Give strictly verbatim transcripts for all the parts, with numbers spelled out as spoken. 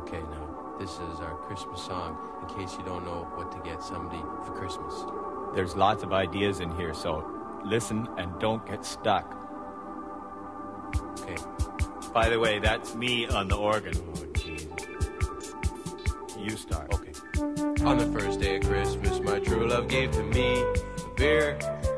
Okay, now, this is our Christmas song, in case you don't know what to get somebody for Christmas. There's lots of ideas in here, so listen and don't get stuck. Okay. By the way, that's me on the organ. Oh, geez. You start. Okay. On the first day of Christmas, my true love gave to me a beer.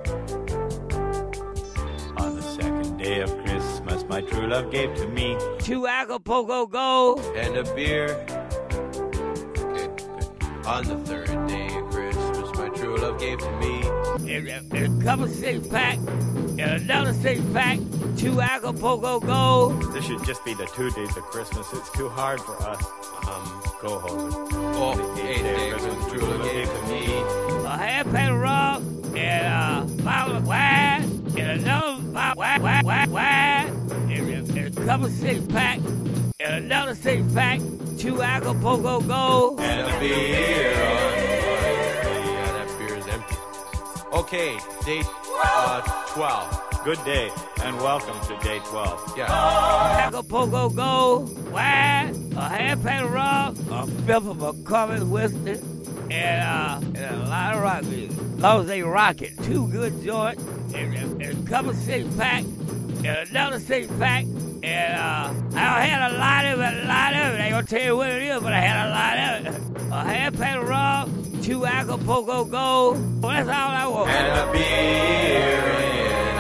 On the second day of Christmas, my true love gave to me two Acapulco Gold and a beer. Okay, good. On the third day of Christmas, my true love gave to me and a, and a couple six pack and another six pack, two Acapulco Gold. This should just be the two days of Christmas. It's too hard for us. Um, go, Hoser. Oh, the eighth day of Christmas, true love gave to me a half pan of rum and a bottle of wine and another bottle of wine, wine, wine and, a, and a couple six pack and another six pack, two Acapulco Gold and a beer. Yeah, that beer is empty. Okay, date uh, twelve. Good day, and welcome to day twelve. Yeah. Acapulco Gold, wine, a half pan of rum, a fifth of a common whiskey, and, uh, and a lot of rock music. As long as they rock it. Two good joints, and, and, and a couple six pack, and another six pack, and uh, I had a lot of it, a lot of it. I ain't gonna tell you what it is, but I had a lot of it. A half pan of rum, two Acapulco Gold. Well, that's all I want. And a beer.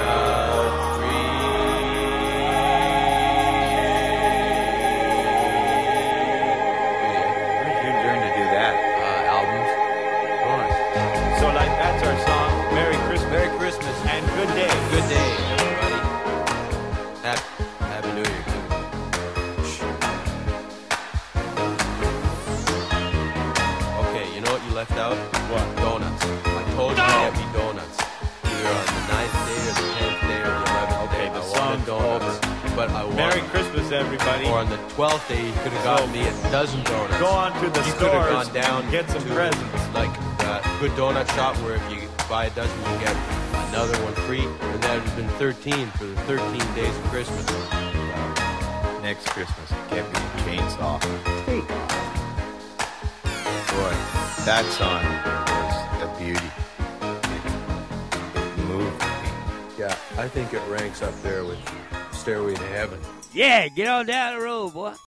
That's our song. Merry Christmas. Merry Christmas. And good day. Good day, everybody. Happy, Happy New Year. Okay, you know what you left out? What? Donuts. I told you to get me donuts. Either on the ninth day or the tenth day or the eleventh okay, day. the I song's wanted donuts. over. But I want. Merry Christmas, everybody. Or on the twelfth day, you could have gotten So, me a dozen donuts. Go on to the you could have stores gone down and get some to, presents. Like a good donut shop where if you buy a dozen, you get another one free. And that would have been thirteen for the thirteen days of Christmas. Next Christmas, get me a chainsaw. Take off. Boy, that song was a beauty. It moved me. Yeah, I think it ranks up there with Stairway to Heaven. Yeah, get on down the road, boy.